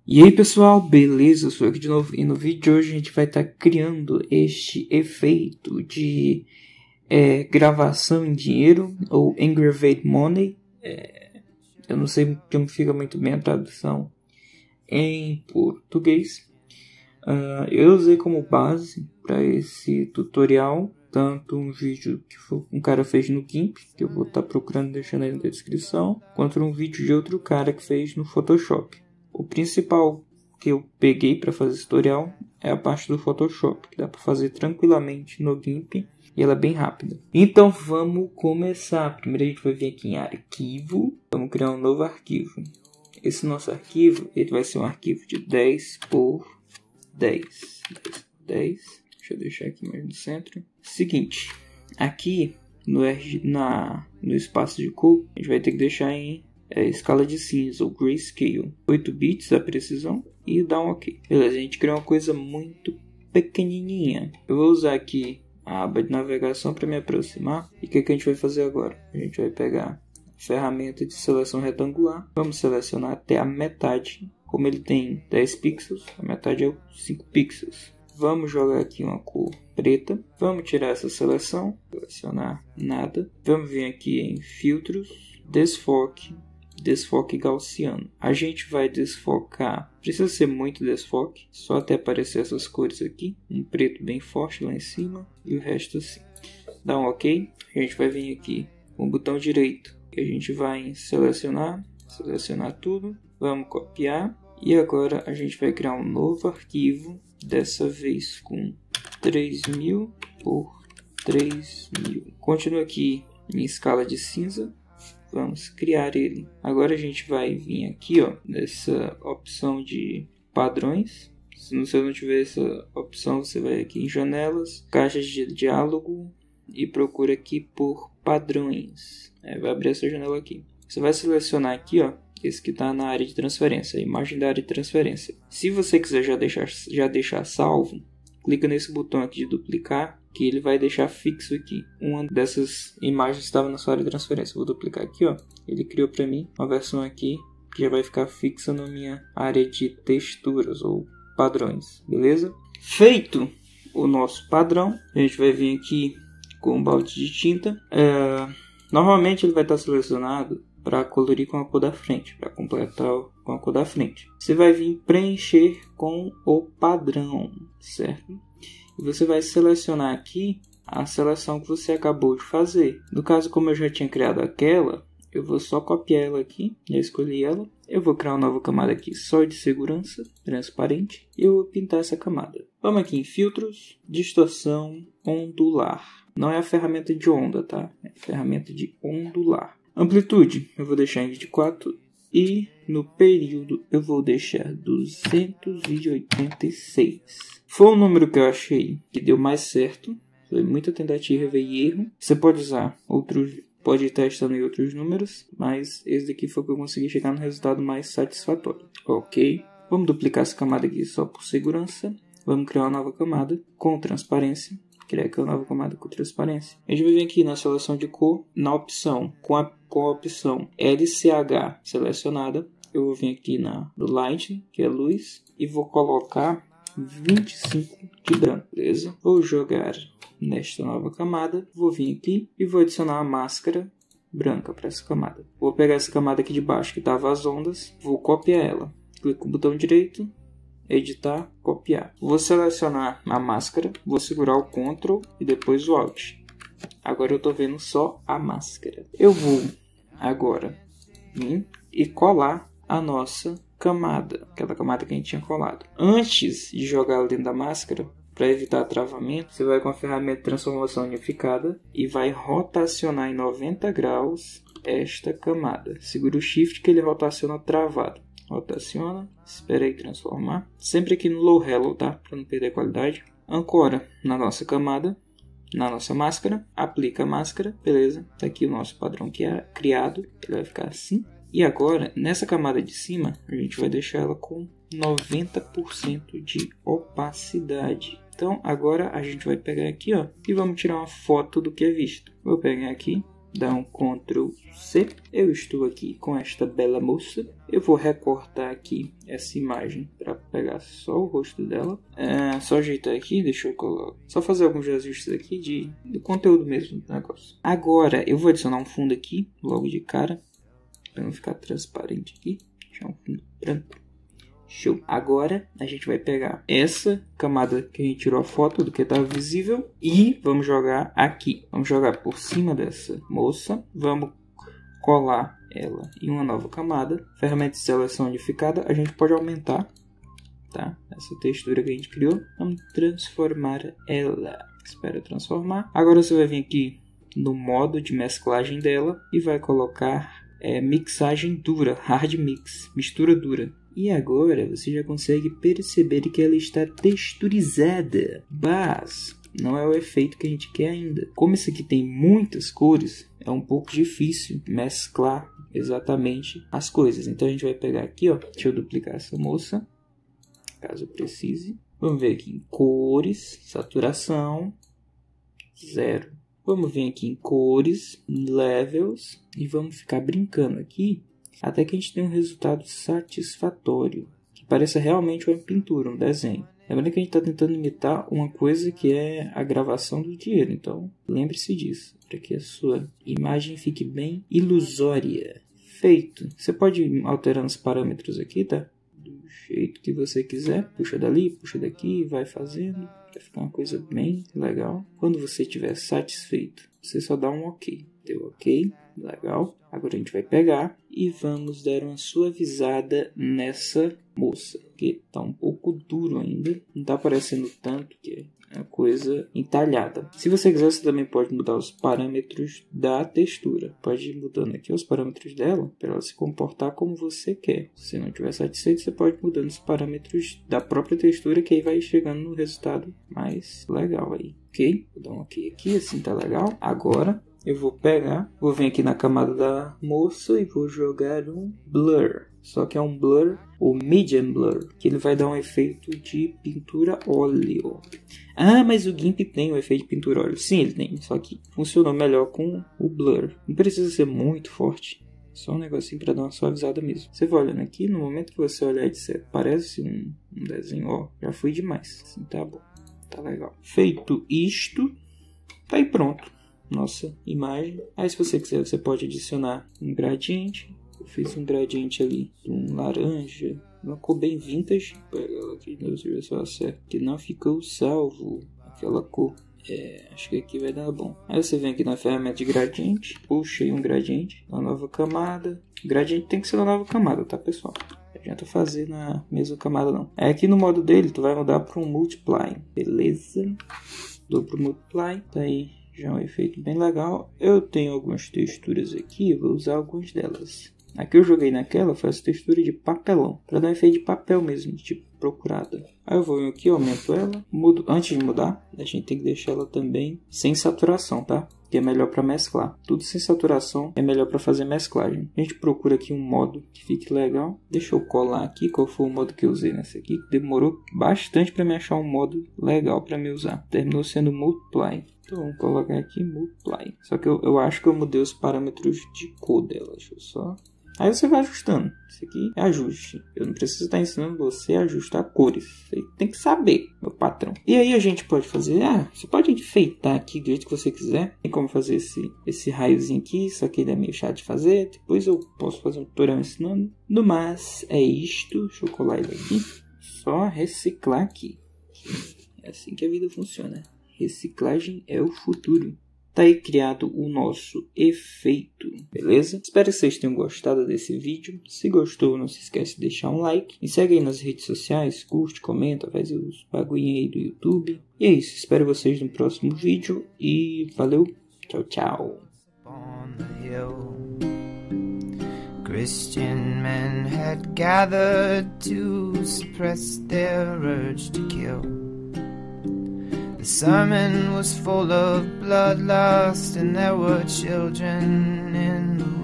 E aí pessoal, beleza? Eu sou aqui de novo e no vídeo de hoje a gente vai estar criando este efeito de gravação em dinheiro ou engraved money. Eu não sei como fica muito bem a tradução em português. Eu usei como base para esse tutorial tanto um vídeo que um cara fez no GIMP, que eu vou estar procurando deixando aí na descrição, quanto um vídeo de outro cara que fez no Photoshop. O principal que eu peguei para fazer esse tutorial é a parte do Photoshop, que dá para fazer tranquilamente no GIMP e ela é bem rápida. Então vamos começar. Primeiro a gente vai vir aqui em arquivo, vamos criar um novo arquivo. Esse nosso arquivo ele vai ser um arquivo de 10 por 10. 10 por 10. Deixa eu deixar aqui mais no centro. Seguinte, aqui no espaço de cor, a gente vai ter que deixar em escala de cinza, ou grayscale, 8 bits a precisão e dar um OK. Beleza, a gente criou uma coisa muito pequenininha. Eu vou usar aqui a aba de navegação para me aproximar. E o que a gente vai fazer agora? A gente vai pegar a ferramenta de seleção retangular, vamos selecionar até a metade. Como ele tem 10 pixels, a metade é 5 pixels. Vamos jogar aqui uma cor preta. Vamos tirar essa seleção, selecionar nada. Vamos vir aqui em filtros, desfoque gaussiano. A gente vai desfocar, precisa ser muito desfoque, só até aparecer essas cores aqui, um preto bem forte lá em cima e o resto assim. Dá um OK. A gente vai vir aqui com o botão direito e a gente vai em selecionar tudo. Vamos copiar e agora a gente vai criar um novo arquivo, dessa vez com 3000 por 3000. Continua aqui em escala de cinza. Vamos criar ele. Agora a gente vai vir aqui, ó, nessa opção de padrões. Se você não tiver essa opção, você vai aqui em janelas, caixas de diálogo e procura aqui por padrões. Vai abrir essa janela aqui. Você vai selecionar aqui, ó, esse que está na área de transferência, a imagem da área de transferência. Se você quiser já deixar salvo, clica nesse botão aqui de duplicar, que ele vai deixar fixo aqui. Uma dessas imagens estava na sua área de transferência. Vou duplicar aqui, ó. Ele criou para mim uma versão aqui que já vai ficar fixa na minha área de texturas ou padrões, beleza? Feito o nosso padrão, a gente vai vir aqui com um balde de tinta. Normalmente ele vai estar selecionado para colorir com a cor da frente, para completar com a cor da frente. Você vai vir preencher com o padrão, certo? E você vai selecionar aqui a seleção que você acabou de fazer. No caso, como eu já tinha criado aquela, eu vou só copiar ela aqui, já escolhi ela. Eu vou criar uma nova camada aqui só de segurança, transparente, e eu vou pintar essa camada. Vamos aqui em filtros, distorção, ondular. Não é a ferramenta de onda, tá? É a ferramenta de ondular. Amplitude, eu vou deixar em 24 e no período eu vou deixar 286. Foi o número que eu achei que deu mais certo. Foi muita tentativa e erro. Você pode usar outros, pode ir testando em outros números, mas esse daqui foi o que eu consegui chegar no resultado mais satisfatório. Ok, vamos duplicar essa camada aqui só por segurança. Vamos criar uma nova camada com transparência. Criar aqui uma nova camada com transparência. A gente vai vir aqui na seleção de cor, na opção, com a opção LCH selecionada. Eu vou vir aqui no Light, que é luz, e vou colocar 25 de branco, beleza? Vou jogar nesta nova camada, vou vir aqui e vou adicionar uma máscara branca para essa camada. Vou pegar essa camada aqui de baixo que estava as ondas, vou copiar ela. Clico com o botão direito, editar, copiar. Vou selecionar a máscara, vou segurar o Ctrl e depois o Alt. Agora eu estou vendo só a máscara. Eu vou agora vir e colar a nossa camada, aquela camada que a gente tinha colado. Antes de jogar ela dentro da máscara, para evitar travamento, você vai com a ferramenta de transformação unificada e vai rotacionar em 90 graus esta camada. Segura o Shift que ele rotaciona travado. Rotaciona, espera aí transformar. Sempre aqui no Low Hello, tá? Para não perder a qualidade. Ancora na nossa camada, na nossa máscara. Aplica a máscara, beleza? Tá aqui o nosso padrão que é criado. Ele vai ficar assim. E agora, nessa camada de cima, a gente vai deixar ela com 90% de opacidade. Então, agora a gente vai pegar aqui, ó, e vamos tirar uma foto do que é visto. Vou pegar aqui, dar um Ctrl C. Eu estou aqui com esta bela moça. Eu vou recortar aqui essa imagem para pegar só o rosto dela. Só ajeitar aqui, deixa eu colocar. Só fazer alguns ajustes aqui do conteúdo mesmo do negócio. Agora eu vou adicionar um fundo aqui, logo de cara, para não ficar transparente aqui. Deixar um fundo branco. Show. Agora a gente vai pegar essa camada que a gente tirou a foto do que estava visível e vamos jogar aqui. Vamos jogar por cima dessa moça. Vamos colar ela em uma nova camada. Ferramenta de seleção unificada. A gente pode aumentar, tá? Essa textura que a gente criou. Vamos transformar ela. Espera transformar. Agora você vai vir aqui no modo de mesclagem dela e vai colocar mixagem dura, hard mix, mistura dura. E agora você já consegue perceber que ela está texturizada, mas não é o efeito que a gente quer ainda. Como esse aqui tem muitas cores, é um pouco difícil mesclar exatamente as coisas. Então a gente vai pegar aqui, ó, deixa eu duplicar essa moça, caso eu precise. Vamos ver aqui em cores, saturação, 0. Vamos vir aqui em cores, levels, e vamos ficar brincando aqui até que a gente tenha um resultado satisfatório, que pareça realmente uma pintura, um desenho. Lembrando que a gente está tentando imitar uma coisa que é a gravação do dinheiro, então lembre-se disso, para que a sua imagem fique bem ilusória. Feito! Você pode ir alterando os parâmetros aqui, tá? Do jeito que você quiser, puxa dali, puxa daqui, vai fazendo, vai ficar uma coisa bem legal. Quando você estiver satisfeito, você só dá um OK. Deu OK, legal. Agora a gente vai pegar e vamos dar uma suavizada nessa moça, que está um pouco duro ainda, não está aparecendo tanto, que é uma coisa entalhada. Se você quiser, você também pode mudar os parâmetros da textura. Pode ir mudando aqui os parâmetros dela, para ela se comportar como você quer. Se você não estiver satisfeito, você pode ir mudando os parâmetros da própria textura, que aí vai chegando no resultado mais legal aí. Ok? Vou dar um OK aqui, assim tá legal. Agora eu vou pegar, vou vir aqui na camada da moça e vou jogar um blur. Só que é um blur, o medium blur, que ele vai dar um efeito de pintura óleo. Ah, mas o GIMP tem o efeito de pintura óleo. Sim, ele tem, só que funcionou melhor com o blur. Não precisa ser muito forte, só um negocinho para dar uma suavizada mesmo. Você vai olhando aqui, no momento que você olhar e disser, parece um desenho, ó, já foi demais. Assim, tá bom, tá legal. Feito isto, tá aí pronto. Nossa imagem. Aí se você quiser, você pode adicionar um gradiente. Eu fiz um gradiente ali, um laranja, uma cor bem vintage. Pega ela aqui, deixa eu ver se ela acerta, que não ficou salvo aquela cor. Acho que aqui vai dar bom. Aí você vem aqui na ferramenta de gradiente, puxa aí um gradiente, uma nova camada. O gradiente tem que ser uma nova camada, tá, pessoal? Não adianta fazer na mesma camada não. Aí aqui no modo dele, tu vai mudar para um multiply, beleza? Dou pro multiply, tá aí. Já é um efeito bem legal. Eu tenho algumas texturas aqui, vou usar algumas delas. Aqui eu joguei naquela, foi essa textura de papelão, para dar um efeito de papel mesmo, de tipo procurada. Aí eu vou aqui, aumento ela, mudo. Antes de mudar, a gente tem que deixar ela também sem saturação, tá? Que é melhor para mesclar. Tudo sem saturação é melhor para fazer mesclagem. A gente procura aqui um modo que fique legal. Deixa eu colar aqui qual foi o modo que eu usei nessa aqui. Demorou bastante para me achar um modo legal para me usar. Terminou sendo multiply. Então vamos colocar aqui multiply. Só que eu acho que eu mudei os parâmetros de cor dela. Deixa eu só... Aí você vai ajustando. Isso aqui é ajuste. Eu não preciso estar ensinando você a ajustar cores. Você tem que saber, meu patrão. E aí a gente pode fazer... você pode enfeitar aqui do jeito que você quiser. Tem como fazer esse raiozinho aqui. Só que ele é meio chato de fazer. Depois eu posso fazer um tutorial ensinando. No mais, é isto. Deixa eu colar ele aqui. Só reciclar aqui. É assim que a vida funciona. Reciclagem é o futuro. Tá aí criado o nosso efeito, beleza? Espero que vocês tenham gostado desse vídeo. Se gostou, não se esquece de deixar um like. Me segue aí nas redes sociais, curte, comenta, faz os bagulhinhos aí do YouTube. E é isso, espero vocês no próximo vídeo e valeu, tchau, tchau. Christian men had gathered to suppress their urge to kill. The sermon was full of bloodlust, and there were children in the